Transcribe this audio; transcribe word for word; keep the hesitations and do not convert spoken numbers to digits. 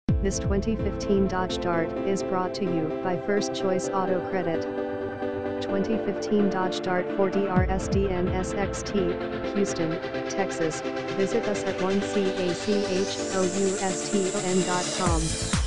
This twenty fifteen Dodge Dart is brought to you by First Choice Auto Credit. twenty fifteen Dodge Dart four D R S D N S X T, Houston, Texas. Visit us at one C A C H O U S T O N dot com.